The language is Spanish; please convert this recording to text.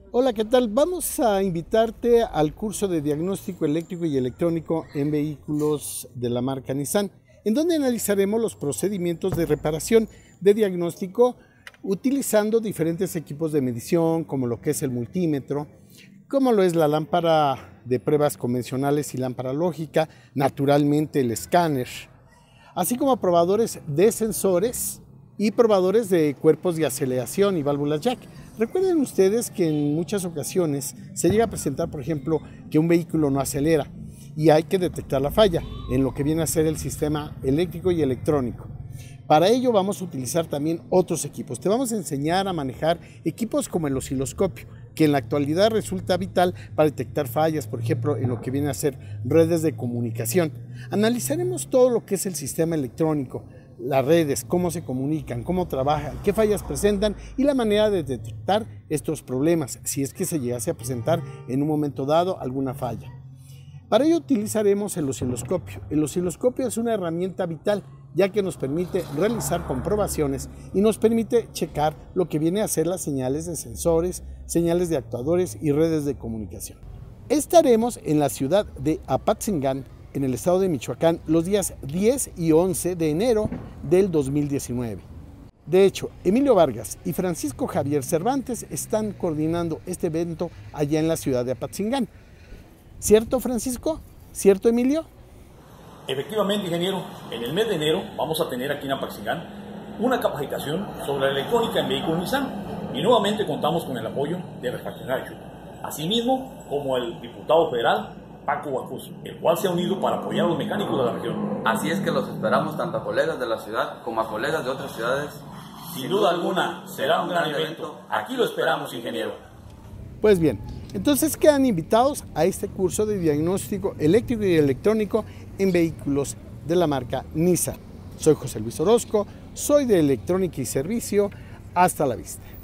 Hola, ¿qué tal? Vamos a invitarte al curso de diagnóstico eléctrico y electrónico en vehículos de la marca Nissan, en donde analizaremos los procedimientos de reparación de diagnóstico utilizando diferentes equipos de medición, como lo que es el multímetro, como lo es la lámpara de pruebas convencionales y lámpara lógica, naturalmente el escáner, así como probadores de sensores y probadores de cuerpos de aceleración y válvulas jack. Recuerden ustedes que en muchas ocasiones se llega a presentar, por ejemplo, que un vehículo no acelera y hay que detectar la falla en lo que viene a ser el sistema eléctrico y electrónico. Para ello vamos a utilizar también otros equipos. Te vamos a enseñar a manejar equipos como el osciloscopio, que en la actualidad resulta vital para detectar fallas, por ejemplo, en lo que viene a ser redes de comunicación. Analizaremos todo lo que es el sistema electrónico, las redes, cómo se comunican, cómo trabajan, qué fallas presentan y la manera de detectar estos problemas, si es que se llegase a presentar en un momento dado alguna falla. Para ello utilizaremos el osciloscopio. El osciloscopio es una herramienta vital, ya que nos permite realizar comprobaciones y nos permite checar lo que viene a ser las señales de sensores, señales de actuadores y redes de comunicación. Estaremos en la ciudad de Apatzingán, en el estado de Michoacán, los días 10 y 11 de enero del 2019. De hecho, Emilio Vargas y Francisco Javier Cervantes están coordinando este evento allá en la ciudad de Apatzingán. ¿Cierto, Francisco? ¿Cierto, Emilio? Efectivamente, ingeniero, en el mes de enero vamos a tener aquí en Apatzingán una capacitación sobre la electrónica en vehículos Nissan y nuevamente contamos con el apoyo de Refaccionario, asimismo como el diputado federal Paco Guacuz, el cual se ha unido para apoyar a los mecánicos de la región. Así es que los esperamos tanto a colegas de la ciudad como a colegas de otras ciudades. Sin duda alguna, será un gran evento. Aquí lo esperamos, ingeniero. Pues bien, entonces quedan invitados a este curso de diagnóstico eléctrico y electrónico en vehículos de la marca Nissan. Soy José Luis Orozco, soy de Electrónica y Servicio. Hasta la vista.